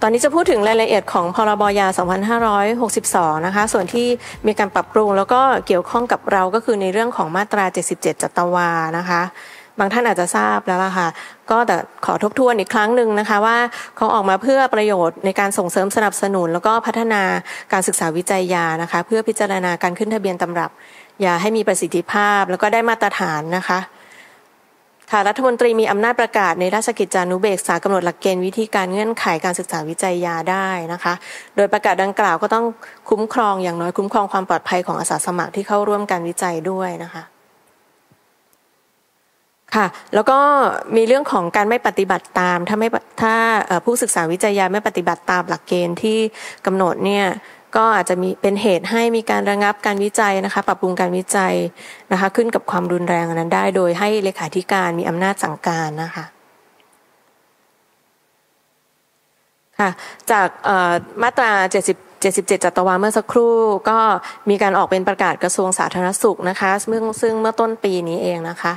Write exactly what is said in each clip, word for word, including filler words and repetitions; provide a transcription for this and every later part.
ตอนนี้จะพูดถึงรายละเอียดของพรบยา สองพันห้าร้อยหกสิบสอง นะคะส่วนที่มีการปรับปรุงแล้วก็เกี่ยวข้องกับเราก็คือในเรื่องของมาตราเจ็ดสิบเจ็ดจัตวานะคะบางท่านอาจจะทราบแล้วล่ะค่ะก็แต่ขอทบทวนอีกครั้งหนึ่งนะคะว่าเขาออกมาเพื่อประโยชน์ในการส่งเสริมสนับสนุนแล้วก็พัฒนาการศึกษาวิจัยยานะคะเพื่อพิจารณาการขึ้นทะเบียนตำรับยาให้มีประสิทธิภาพแล้วก็ได้มาตรฐานนะคะค่ะรัฐมนตรีมีอำนาจประกาศในราชกิจจานุเบกษากำหนดหลักเกณฑ์วิธีการเงื่อนไขการศึกษาวิจัยยาได้นะคะโดยประกาศดังกล่าวก็ต้องคุ้มครองอย่างน้อยคุ้มครองความปลอดภัยของอาสาสมัครที่เข้าร่วมการวิจัยด้วยนะคะค่ะแล้วก็มีเรื่องของการไม่ปฏิบัติตามถ้าไม่ถ้าผู้ศึกษาวิจัยยาไม่ปฏิบัติตามหลักเกณฑ์ที่กำหนดเนี่ยก็อาจจะมีเป็นเหตุให้มีการระงับการวิจัยนะคะปรับปรุงการวิจัยนะคะขึ้นกับความรุนแรงนั้นได้โดยให้เลขาธิการมีอำนาจสั่งการนะคะค่ะจากมาตราเจ็ดสิบ เจ็ดสิบเจ็ดจัตวาเมื่อสักครู่ก็มีการออกเป็นประกาศกระทรวงสาธารณสุขนะคะซึ่งซึ่งเมื่อต้นปีนี้เองนะคะ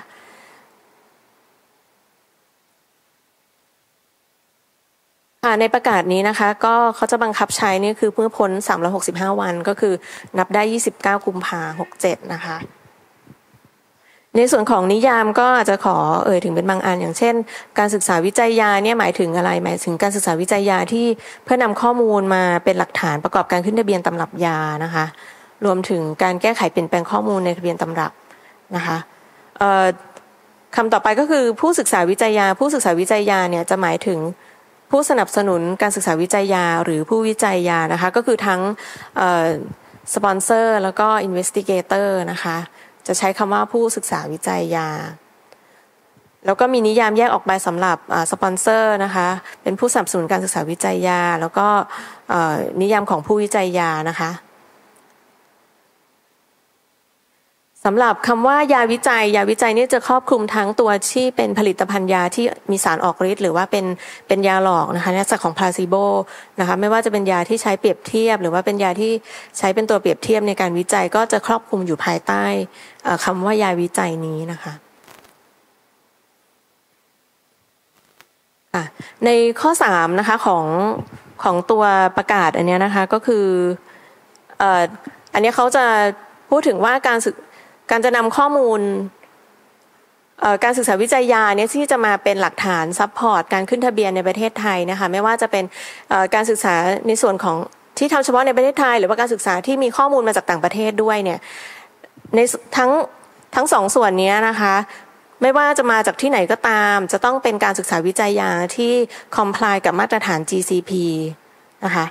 ในประกาศนี้นะคะก็เขาจะบังคับใช้นี่คือเมื่อพ้นสามร้อยหกสิบห้าวันก็คือนับได้ยี่สิบเก้ากุมภาพันธ์หกสิบเจ็ดนะคะในส่วนของนิยามก็อาจจะขอเอ่ยถึงเป็นบางอันอย่างเช่นการศึกษาวิจัยยาเนี่ยหมายถึงอะไรหมายถึงการศึกษาวิจัยยาที่เพื่อนำข้อมูลมาเป็นหลักฐานประกอบการขึ้นทะเบียนตำรับยานะคะรวมถึงการแก้ไขเปลี่ยนแปลงข้อมูลในทะเบียนตำรับนะคะคำต่อไปก็คือผู้ศึกษาวิจัยยาผู้ศึกษาวิจัยยาเนี่ยจะหมายถึงผู้สนับสนุนการศึกษาวิจัยยาหรือผู้วิจัยยานะคะก็คือทั้งสปอนเซอร์แล้วก็อินเวสติเกเตอร์นะคะจะใช้คำว่าผู้ศึกษาวิจัยยาแล้วก็มีนิยามแยกออกไปสำหรับสปอนเซอร์นะคะเป็นผู้สนับสนุนการศึกษาวิจัยยาแล้วก็นิยามของผู้วิจัยยานะคะสำหรับคำว่ายาวิจัยยาวิจัยนี่จะครอบคลุมทั้งตัวที่เป็นผลิตภัณฑ์ยาที่มีสารออกฤทธิ์หรือว่าเป็นเป็นยาหลอกนะคะในลักษณะของพลาซิโบนะคะไม่ว่าจะเป็นยาที่ใช้เปรียบเทียบหรือว่าเป็นยาที่ใช้เป็นตัวเปรียบเทียบในการวิจัยก็จะครอบคลุมอยู่ภายใต้คำว่ายาวิจัยนี้นะคะในข้อสามนะคะของของตัวประกาศอันนี้นะคะก็คืออันนี้เขาจะพูดถึงว่าการศึกการจะนำข้อมูลการศึกษาวิจัยยาเนี่ยที่จะมาเป็นหลักฐานซัพพอร์ตการขึ้นทะเบียนในประเทศไทยนะคะไม่ว่าจะเป็นการศึกษาในส่วนของที่ทำเฉพาะในประเทศไทยหรือว่าการศึกษาที่มีข้อมูลมาจากต่างประเทศด้วยเนี่ยในทั้งทั้งสองส่วนนี้นะคะไม่ว่าจะมาจากที่ไหนก็ตามจะต้องเป็นการศึกษาวิจัยยาที่ comply กับมาตรฐาน จี ซี พี นะคะ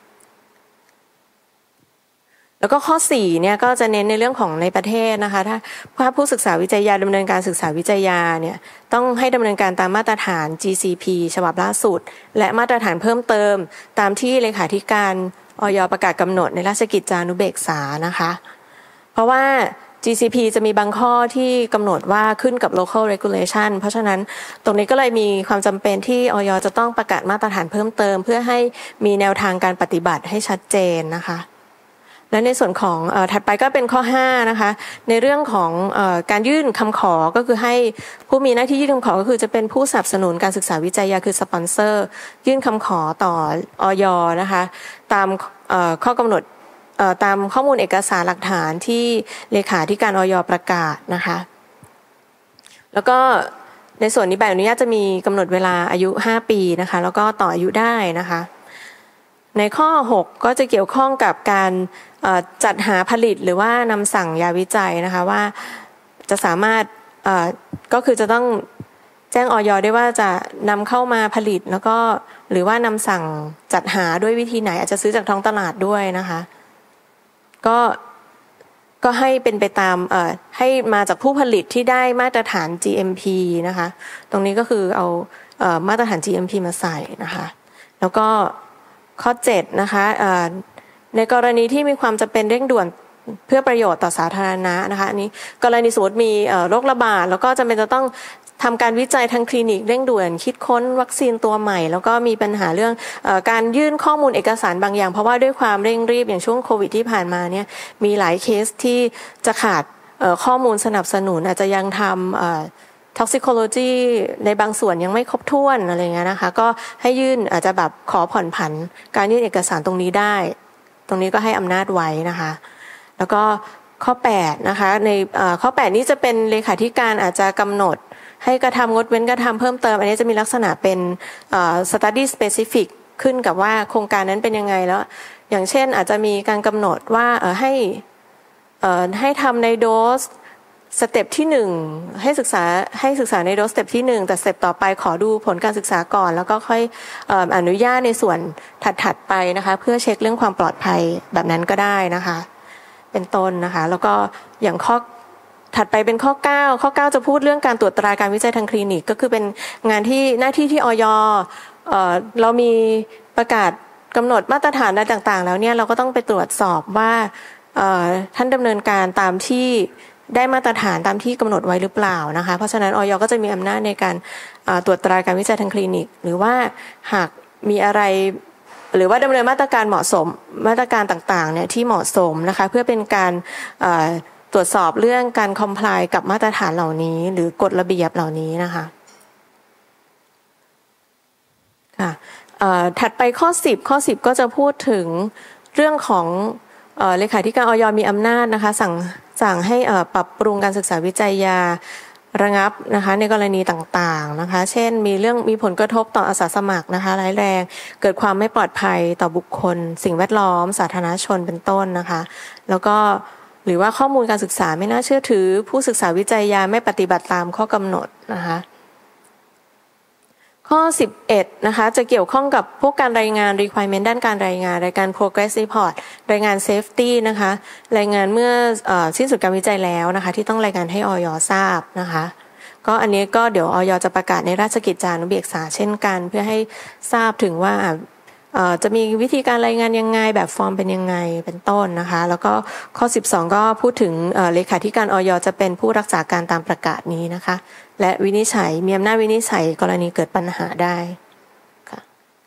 แล้วก็ข้อสี่เนี่ยก็จะเน้นในเรื่องของในประเทศนะคะถ้าผู้ศึกษาวิจัยยาดำเนินการศึกษาวิจัยยาเนี่ยต้องให้ดำเนินการตามมาตรฐาน จี ซี พี ฉบับล่าสุดและมาตรฐานเพิ่มเติมตามที่เลขาธิการอย.ประกาศกำหนดในราชกิจจานุเบกษานะคะเพราะว่า จี ซี พี จะมีบางข้อที่กำหนดว่าขึ้นกับ local regulation เพราะฉะนั้นตรงนี้ก็เลยมีความจำเป็นที่อย.จะต้องประกาศมาตรฐานเพิ่มเติมเพื่อให้มีแนวทางการปฏิบัติให้ชัดเจนนะคะและในส่วนของเอ่อถัดไปก็เป็นข้อห้านะคะในเรื่องของเอ่อการยื่นคำขอก็คือให้ผู้มีหน้าที่ยื่นคำขอก็คือจะเป็นผู้สนับสนุนการศึกษาวิจัยยาคือสปอนเซอร์ยื่นคำขอต่ออย.นะคะตามเอ่อข้อกำหนดเอ่อตามข้อมูลเอกสารหลักฐานที่เลขาธิการอย.ประกาศนะคะแล้วก็ในส่วนนี้ใบอนุญาตจะมีกำหนดเวลาอายุห้าปีนะคะแล้วก็ต่ออายุได้นะคะในข้อหกก็จะเกี่ยวข้องกับการจัดหาผลิตหรือว่านำสั่งยาวิจัยนะคะว่าจะสามารถก็คือจะต้องแจ้งอย.ได้ว่าจะนำเข้ามาผลิตแล้วก็หรือว่านำสั่งจัดหาด้วยวิธีไหนอาจจะซื้อจากท้องตลาดด้วยนะคะก็ก็ให้เป็นไปตามให้มาจากผู้ผลิตที่ได้มาตรฐาน จี เอ็ม พี นะคะตรงนี้ก็คือเอามาตรฐาน จี เอ็ม พี มาใส่นะคะแล้วก็ข้อเจ็ดนะคะในกรณีที่มีความจำเป็นเร่งด่วนเพื่อประโยชน์ต่อสาธารณะนะคะอันนี้กรณีสมมติมีโรคระบาดแล้วก็จำเป็นจะต้องทำการวิจัยทางคลินิกเร่งด่วนคิดค้นวัคซีนตัวใหม่แล้วก็มีปัญหาเรื่องการยื่นข้อมูลเอกสารบางอย่างเพราะว่าด้วยความเร่งรีบอย่างช่วงโควิดที่ผ่านมาเนี่ยมีหลายเคสที่จะขาดข้อมูลสนับสนุนอาจจะยังทำ toxicology ในบางส่วนยังไม่ครบถ้วนอะไรเงี้ยนะคะก็ให้ยื่นอาจจะแบบขอผ่อนผันการยื่นเอกสารตรงนี้ได้ตรงนี้ก็ให้อำนาจไว้นะคะแล้วก็ข้อแปดนะคะในข้อแปดนี้จะเป็นเลขาธิการอาจจะกำหนดให้กระทำงดเว้นกระทำเพิ่มเติมอันนี้จะมีลักษณะเป็น study specific ขึ้นกับว่าโครงการนั้นเป็นยังไงแล้วอย่างเช่นอาจจะมีการกำหนดว่าให้ให้ทำในโดสสเต็ปที่หนึ่งให้ศึกษาให้ศึกษาในโดสสเต็ปที่หนึ่งแต่สเต็ปต่อไปขอดูผลการศึกษาก่อนแล้วก็ค่อยอนุญาตในส่วนถัดๆไปนะคะเพื่อเช็คเรื่องความปลอดภัยแบบนั้นก็ได้นะคะเป็นต้นนะคะแล้วก็อย่างข้อถัดไปเป็นข้อเก้าข้อเก้าจะพูดเรื่องการตรวจตราการวิจัยทางคลินิกก็คือเป็นงานที่หน้าที่ที่อย เอ่อเรามีประกาศกำหนดมาตรฐานอะไรต่างๆแล้วเนี่ยเราก็ต้องไปตรวจสอบว่าท่านดำเนินการตามที่ได้มาตรฐานตามที่กำหนดไว้หรือเปล่านะคะเพราะฉะนั้นอยก็จะมีอำนาจในการตรวจตราการวิจัยทางคลินิกหรือว่าหากมีอะไรหรือว่าดำเนินมาตรการเหมาะสมมาตรการต่างๆเนี่ยที่เหมาะสมนะคะเพื่อเป็นการตรวจสอบเรื่องการคอมพลายกับมาตรฐานเหล่านี้หรือกฎระเบียบเหล่านี้นะคะค่ะถัดไปข้อสิบข้อสิบก็จะพูดถึงเรื่องของเลขาธิการอยมีอำนาจนะคะสั่งสั่งให้ปรับปรุงการศึกษาวิจัยยาระงับนะคะในกรณีต่างๆนะคะเช่นมีเรื่องมีผลกระทบต่ออาสาสมัครนะคะร้ายแรงเกิดความไม่ปลอดภัยต่อบุคคลสิ่งแวดล้อมสาธารณชนเป็นต้นนะคะแล้วก็หรือว่าข้อมูลการศึกษาไม่น่าเชื่อถือผู้ศึกษาวิจัยยาไม่ปฏิบัติตามข้อกำหนดนะคะข้อสิบเอ็ดนะคะจะเกี่ยวข้องกับพวกการรายงาน requirement ด้านการรายงานรายการ progress report รายงาน safety นะคะรายงานเมื่อสิ้นสุดการวิจัยแล้วนะคะที่ต้องรายงานให้อย.ทราบนะคะก็อันนี้ก็เดี๋ยวอย.จะประกาศในราชกิจจานุเบกษาเช่นกันเพื่อให้ทราบถึงว่าจะมีวิธีการรายงานยังไงแบบฟอร์มเป็นยังไงเป็นต้นนะคะแล้วก็ข้อสิบสองก็พูดถึงเลขาธิการอย.จะเป็นผู้รักษาการตามประกาศนี้นะคะและวินิจฉัยมีอำนาจวินิจฉัยกรณีเกิดปัญหาได้ค่ะ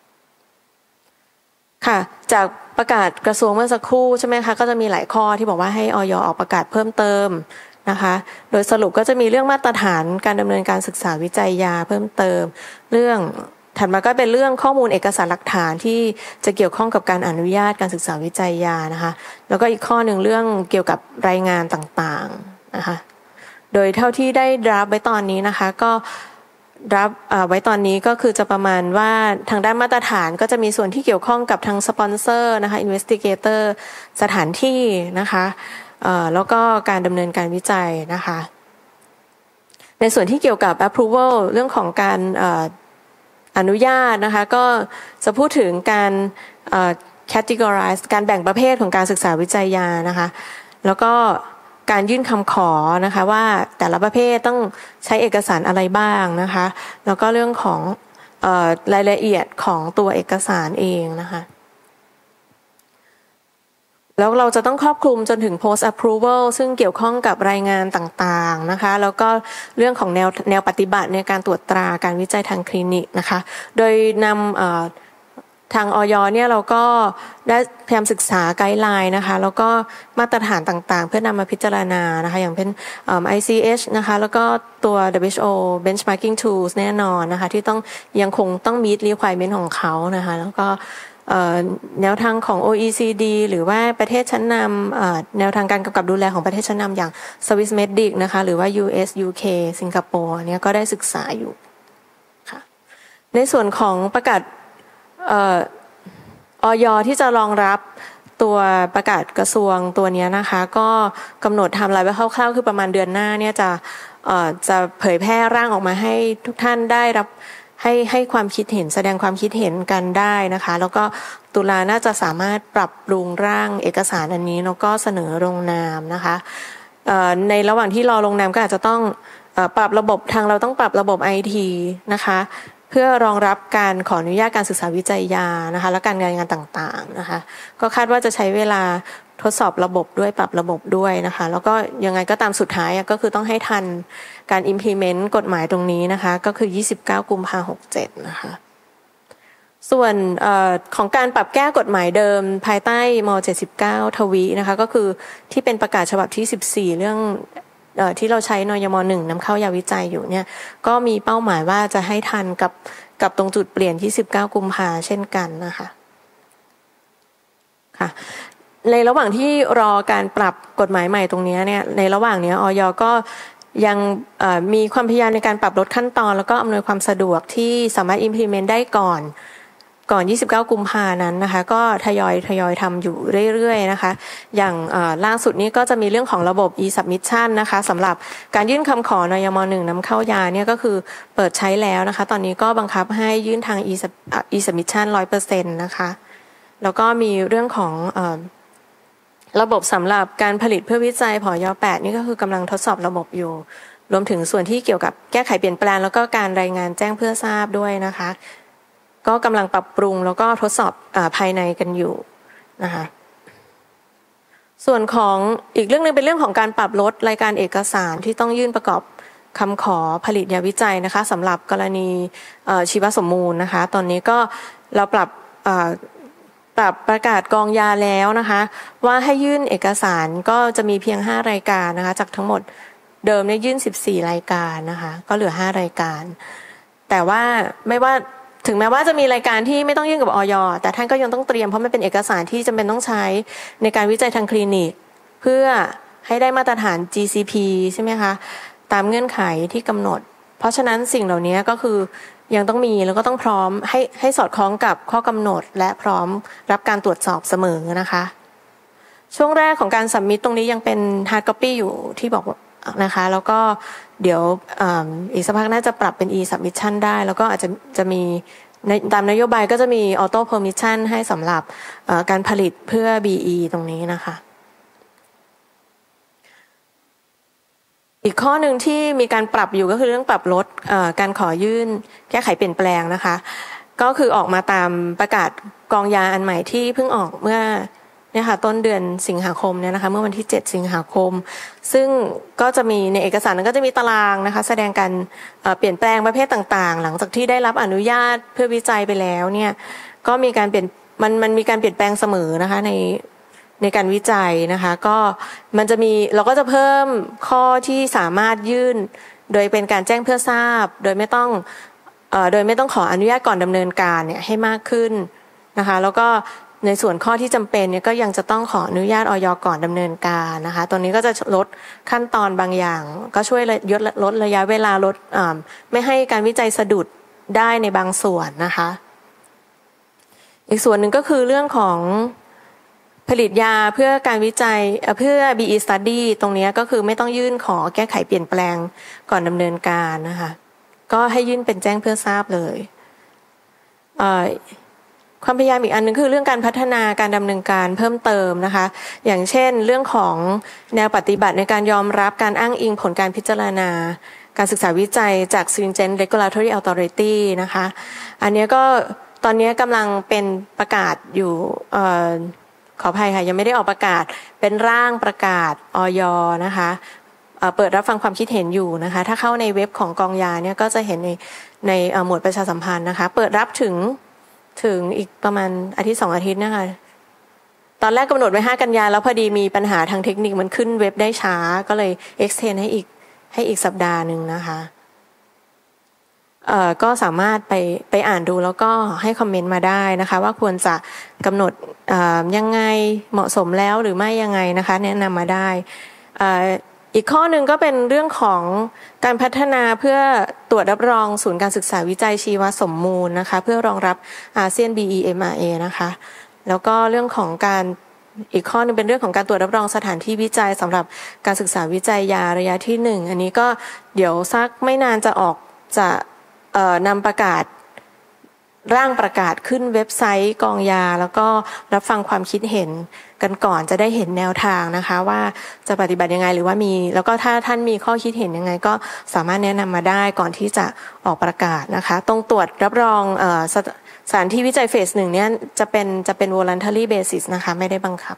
ค่ะจากประกาศกระทรวงเมื่อสักครู่ใช่ไหมคะก็จะมีหลายข้อที่บอกว่าให้อย.ออกประกาศเพิ่มเติมนะคะโดยสรุปก็จะมีเรื่องมาตรฐานการดำเนินการศึกษาวิจัยยาเพิ่มเติมเรื่องถัดมาก็เป็นเรื่องข้อมูลเอกสารหลักฐานที่จะเกี่ยวข้องกับการอนุญาตการศึกษาวิจัยยานะคะแล้วก็อีกข้อหนึ่งเรื่องเกี่ยวกับรายงานต่างๆนะคะโดยเท่าที่ได้รับไว้ตอนนี้นะคะก็รับไว้ตอนนี้ก็คือจะประมาณว่าทางด้านมาตรฐานก็จะมีส่วนที่เกี่ยวข้องกับทางสปอนเซอร์นะคะ investigator สถานที่นะคะแล้วก็การดำเนินการวิจัยนะคะในส่วนที่เกี่ยวกับ approval เรื่องของการอนุญาตนะคะก็จะพูดถึงการ categorize การแบ่งประเภทของการศึกษาวิจัยยานะคะแล้วก็การยื่นคำขอนะคะว่าแต่ละประเภทต้องใช้เอกสารอะไรบ้างนะคะแล้วก็เรื่องของเอ่อรายละเอียดของตัวเอกสารเองนะคะแล้วเราจะต้องครอบคลุมจนถึง post approval ซึ่งเกี่ยวข้องกับรายงานต่างๆนะคะแล้วก็เรื่องของแนวแนวปฏิบัติในการตรวจตราการวิจัยทางคลินิกนะคะโดยนำทางอยเนี่ยเราก็ได้พยายามศึกษาไกด์ไลน์นะคะแล้วก็มาตรฐานต่างๆเพื่อนำมาพิจารณานะคะอย่างเป็น ไอ ซี เอช นะคะแล้วก็ตัว ดับเบิลยู เอช โอ benchmarking tools แน่นอนนะคะที่ต้องยังคงต้อง meet requirement ของเขานะคะแล้วก็แนวทางของ โอ อี ซี ดี หรือว่าประเทศชั้นนำแนวทางการกำกับดูแลของประเทศชั้นนำอย่าง Swiss Medic นะคะหรือว่า ยู เอส ยู เค สิงคโปร์เนี่ยก็ได้ศึกษาอยู่ค่ะในส่วนของประกาศอย.ที่จะรองรับตัวประกาศกระทรวงตัวนี้นะคะก็กำหนดไทม์ไลน์ไว้คร่าวๆคือประมาณเดือนหน้าเนี่ยจะจะเผยแพร่ร่างออกมาให้ทุกท่านได้รับให้ให้ความคิดเห็นแสดงความคิดเห็นกันได้นะคะแล้วก็ตุลาน่าจะสามารถปรับปรุงร่างเอกสารอันนี้แล้วก็เสนอลงนามนะคะในระหว่างที่รอลงนามก็อาจจะต้องปรับระบบทางเราต้องปรับระบบ ไอ ที นะคะเพื่อรองรับการขออนุญาตการศึกษาวิจัยยานะคะและการงานงานต่างๆนะคะก็คาดว่าจะใช้เวลาทดสอบระบบด้วยปรับระบบด้วยนะคะแล้วก็ยังไงก็ตามสุดท้ายก็คือต้องให้ทันการ implement กฎหมายตรงนี้นะคะก็คือยี่สิบเก้ากุมภาพันธ์หกสิบเจ็ดนะคะส่วนเอ่อของการปรับแก้กฎหมายเดิมภายใต้ม.เจ็ดสิบเก้าทวีนะคะก็คือที่เป็นประกาศฉบับที่สิบสี่เรื่องที่เราใช้นยมหนึ่งนำเข้ายาวิจัยอยู่เนี่ยก็มีเป้าหมายว่าจะให้ทันกับกับตรงจุดเปลี่ยนที่สิบเก้ากุมภาเช่นกันนะคะค่ะในระหว่างที่รอการปรับกฎหมายใหม่ตรงนี้เนี่ยในระหว่างนี้อย.ก็ยังมีความพยายามในการปรับลดขั้นตอนแล้วก็อำนวยความสะดวกที่สามารถ implement ได้ก่อนก่อนยี่สิบเก้ากุมภานั้นนะคะก็ทยอยทยอยทำอยู่เรื่อยๆนะคะอย่างล่าสุดนี้ก็จะมีเรื่องของระบบ e-submission นะคะสำหรับการยื่นคำขอนยมหนึ่งนำเข้ายาเนี่ยก็คือเปิดใช้แล้วนะคะตอนนี้ก็บังคับให้ยื่นทาง e-submission ร้อยเปอร์เซ็นต์ นะคะแล้วก็มีเรื่องของระบบสำหรับการผลิตเพื่อวิจัยผย.แปดนี่ก็คือกำลังทดสอบระบบอยู่รวมถึงส่วนที่เกี่ยวกับแก้ไขเปลี่ยนแปลงแล้วก็การรายงานแจ้งเพื่อทราบด้วยนะคะก็กำลังปรับปรุงแล้วก็ทดสอบอภายในกันอยู่นะคะส่วนของอีกเรื่องนึงเป็นเรื่องของการปรับลดรายการเอกสารที่ต้องยื่นประกอบคำขอผลิตยาวิจัยนะคะสำหรับกรณีชีวสมมูลนะคะตอนนี้ก็เราปรับปรับประกาศกองยาแล้วนะคะว่าให้ยื่นเอกสารก็จะมีเพียงห้ารายการนะคะจากทั้งหมดเดิมเนี่ยยื่นสิบสี่รายการนะคะก็เหลือห้ารายการแต่ว่าไม่ว่าถึงแม้ว่าจะมีรายการที่ไม่ต้องยื่นกับอย.แต่ท่านก็ยังต้องเตรียมเพราะมันเป็นเอกสารที่จำเป็นต้องใช้ในการวิจัยทางคลินิกเพื่อให้ได้มาตรฐาน จี ซี พี ใช่ไหมคะตามเงื่อนไขที่กำหนดเพราะฉะนั้นสิ่งเหล่านี้ก็คือยังต้องมีแล้วก็ต้องพร้อมให้ให้สอดคล้องกับข้อกำหนดและพร้อมรับการตรวจสอบเสมอนะคะช่วงแรกของการสัมมิตตรงนี้ยังเป็น hard copy อยู่ที่บอกนะคะแล้วก็เดี๋ยวอีกสักพักน่าจะปรับเป็น e-submission ได้แล้วก็อาจจะจะมีตามนโยบายก็จะมี auto permission ให้สำหรับการผลิตเพื่อ บี อี ตรงนี้นะคะอีกข้อหนึ่งที่มีการปรับอยู่ก็คือเรื่องปรับลดการขอยื่นแก้ไขเปลี่ยนแปลงนะคะก็คือออกมาตามประกาศกองยาอันใหม่ที่เพิ่งออกเมื่อเนี่ยค่ะต้นเดือนสิงหาคมเนี่ยนะคะเมื่อวันที่เจ็ดสิงหาคมซึ่งก็จะมีในเอกสารนั้นก็จะมีตารางนะคะแสดงการเปลี่ยนแปลงประเภทต่างๆหลังจากที่ได้รับอนุญาตเพื่อวิจัยไปแล้วเนี่ยก็มีการเปลี่ยนมันมันมีการเปลี่ยนแปลงเสมอนะคะในในการวิจัยนะคะก็มันจะมีเราก็จะเพิ่มข้อที่สามารถยื่นโดยเป็นการแจ้งเพื่อทราบโดยไม่ต้องเอ่อโดยไม่ต้องขออนุญาตก่อนดำเนินการเนี่ยให้มากขึ้นนะคะแล้วก็ในส่วนข้อที่จำเป็นเนี่ยก็ยังจะต้องขออนุญาตอย.ก่อนดำเนินการนะคะตรงนี้ก็จะลดขั้นตอนบางอย่างก็ช่วยลดลดระยะเวลาลดไม่ให้การวิจัยสะดุดได้ในบางส่วนนะคะอีกส่วนหนึ่งก็คือเรื่องของผลิตยาเพื่อการวิจัยเพื่อ บี อี study ตรงนี้ก็คือไม่ต้องยื่นขอแก้ไขเปลี่ยนแปลงก่อนดำเนินการนะคะก็ให้ยื่นเป็นแจ้งเพื่อทราบเลยความพยายามอีกอันนึงคือเรื่องการพัฒนาการดำเนินการเพิ่มเติมนะคะอย่างเช่นเรื่องของแนวปฏิบัติในการยอมรับการอ้างอิงผลการพิจารณาการศึกษาวิจัยจาก Stringent Regulatory Authority นะคะอันนี้ก็ตอนนี้กำลังเป็นประกาศอยู่ขออภัยค่ะยังไม่ได้ออกประกาศเป็นร่างประกาศอย.นะคะเปิดรับฟังความคิดเห็นอยู่นะคะถ้าเข้าในเว็บของกองยาเนี่ยก็จะเห็นในในหมวดประชาสัมพันธ์นะคะเปิดรับถึงถึงอีกประมาณอาทิตย์สองอาทิตย์นะคะตอนแรกกำหนดไว้ห้ากันยาแล้วพอดีมีปัญหาทางเทคนิคมันขึ้นเว็บได้ช้าก็เลย extend ให้อีกให้อีกสัปดาห์หนึ่งนะคะเอ่อก็สามารถไปไปอ่านดูแล้วก็ให้คอมเมนต์มาได้นะคะว่าควรจะกำหนดยังไงเหมาะสมแล้วหรือไม่ยังไงนะคะแนะนำมาได้อีกข้อหนึ่งก็เป็นเรื่องของการพัฒนาเพื่อตรวจรับรองศูนย์การศึกษาวิจัยชีวสมมูลนะคะเพื่อรองรับอาเซียน บี อี เอ็ม อาร์ เอ นะคะแล้วก็เรื่องของการอีกข้อนึงเป็นเรื่องของการตรวจรับรองสถานที่วิจัยสำหรับการศึกษาวิจัยยาระยะที่หนึ่งอันนี้ก็เดี๋ยวสักไม่นานจะออกจะเอ่อนำประกาศร่างประกาศขึ้นเว็บไซต์กองยาแล้วก็รับฟังความคิดเห็นกันก่อนจะได้เห็นแนวทางนะคะว่าจะปฏิบัติยังไงหรือว่ามีแล้วก็ถ้าท่านมีข้อคิดเห็นยังไงก็สามารถแนะนำมาได้ก่อนที่จะออกประกาศนะคะต้องตรวจรับรองเอ่อสถานที่วิจัยเฟสหนึ่งเนี่ยจะเป็นจะเป็น voluntary basis นะคะไม่ได้บังคับ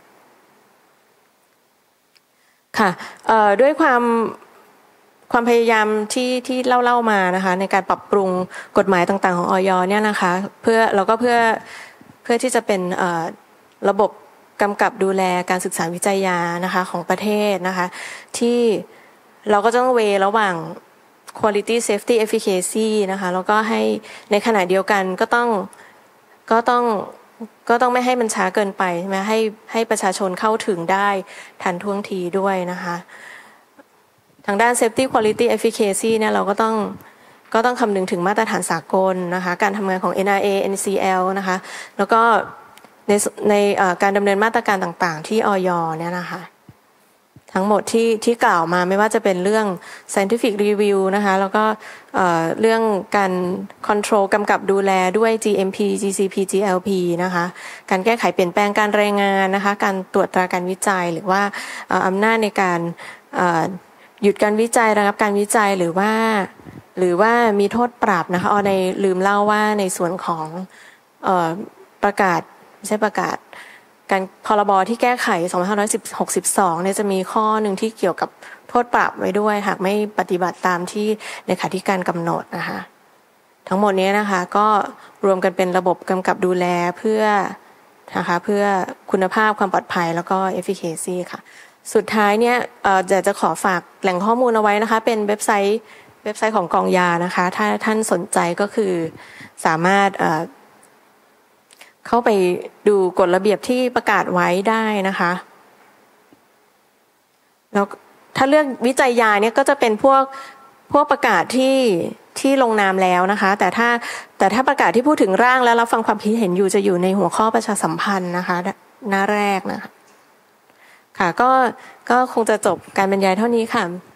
ค่ะเอ่อด้วยความความพยายามที่ที่เล่าเล่ามานะคะในการปรับปรุงกฎหมายต่างๆของอย.เนี่ยนะคะเพื่อแล้วก็เพื่อเพื่อที่จะเป็นระบบกำกับดูแลการศึกษาวิจัยยานะคะของประเทศนะคะที่เราก็ต้องเวระหว่าง quality safety efficacy นะคะแล้วก็ให้ในขณะเดียวกันก็ต้องก็ต้องก็ต้องไม่ให้มันช้าเกินไปใช่ไหมให้ให้ประชาชนเข้าถึงได้ทันท่วงทีด้วยนะคะทางด้าน safety quality efficacy เนี่ยเราก็ต้องก็ต้องคำนึงถึงมาตรฐานสากลนะคะการทำงานของ เอ็น อาร์ เอ เอ็น ซี แอล นะคะแล้วก็ในในการดำเนินมาตรการต่างๆที่อย.เนี่ยนะคะทั้งหมดที่ที่กล่าวมาไม่ว่าจะเป็นเรื่อง scientific review นะคะแล้วก็เรื่องการ control กำกับดูแลด้วย จี เอ็ม พี จี ซี พี จี แอล พี นะคะการแก้ไขเปลี่ยนแปลงการรายงานนะคะการตรวจตราการวิจัยหรือว่าอำนาจในการหยุดการวิจัยระงับการวิจัยหรือว่าหรือว่ามีโทษปรับนะคะอ๋อในลืมเล่าว่าในส่วนของประกาศไม่ใช่ประกาศการพรบที่แก้ไขสองพันห้าร้อยหกสิบสองเนี่ยจะมีข้อหนึ่งที่เกี่ยวกับโทษปรับไว้ด้วยหากไม่ปฏิบัติตามที่เลขาธิการกำหนดนะคะทั้งหมดนี้นะคะก็รวมกันเป็นระบบกำกับดูแลเพื่อนะคะเพื่อคุณภาพความปลอดภัยแล้วก็ efficacy ค่ะสุดท้ายเนี่ยเอ่อจะจะขอฝากแหล่งข้อมูลเอาไว้นะคะเป็นเว็บไซต์เว็บไซต์ของกองยานะคะถ้าท่านสนใจก็คือสามารถเอ่อเข้าไปดูกฎระเบียบที่ประกาศไว้ได้นะคะแล้วถ้าเรื่องวิจัยยาเนี่ยก็จะเป็นพวกพวกประกาศที่ที่ลงนามแล้วนะคะแต่ถ้าแต่ถ้าประกาศที่พูดถึงร่างแล้วรับฟังความคิดเห็นอยู่จะอยู่ในหัวข้อประชาสัมพันธ์นะคะหน้าแรกนะคะค่ะก็ก็คงจะจบการบรรยายเท่านี้ค่ะ